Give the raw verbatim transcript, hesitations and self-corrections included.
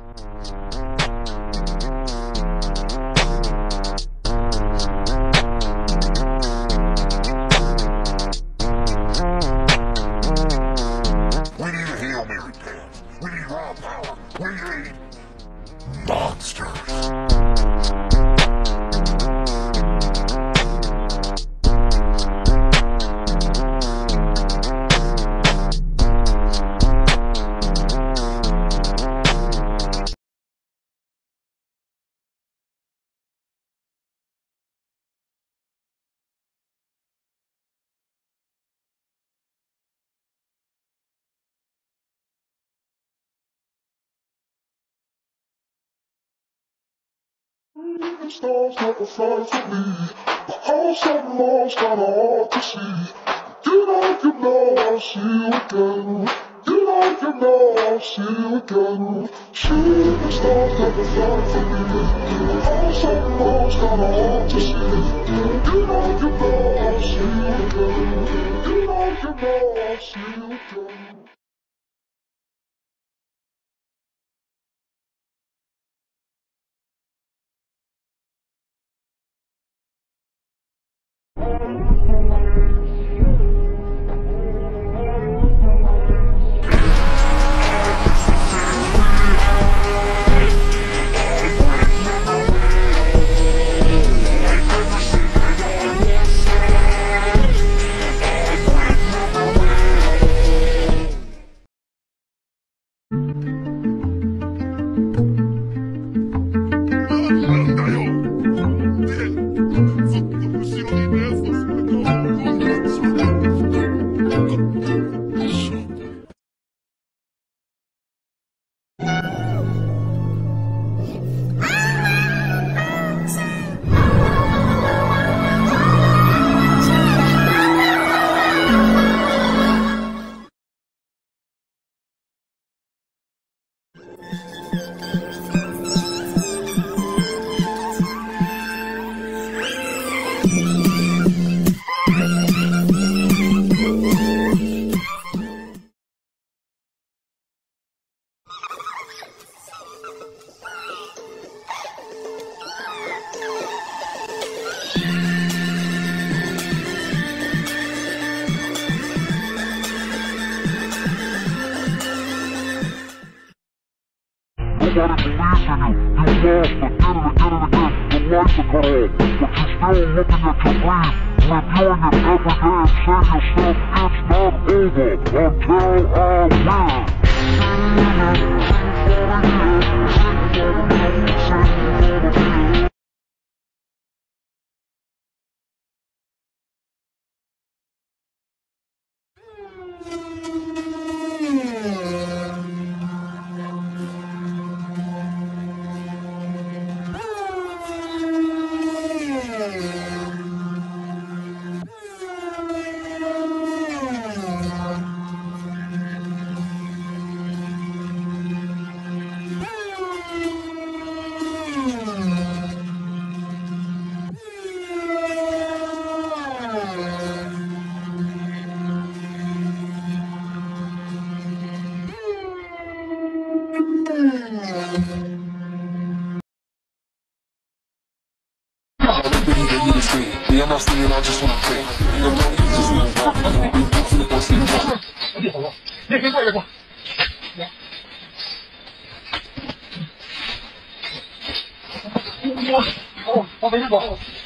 The stars never fly for me, but all summer long's kinda hard to see. You know, you know, I'll see you again. You know, you know, I'll see you again. Shooting stars never fly for me, but all summer long's kinda hard to see. You know, you know, I'll see you again. You know, you know, I'll see you again. Nobody believes in you. You lost again and again and again. The lights are cut off, but you're still looking at your breathe. Reviewing it every day and say yourself it's not over until I win. Yeah, I'm not singing, I just wanna play. You know, you just wanna walk. You wanna see me walk. 别别过别过。我我我没事过。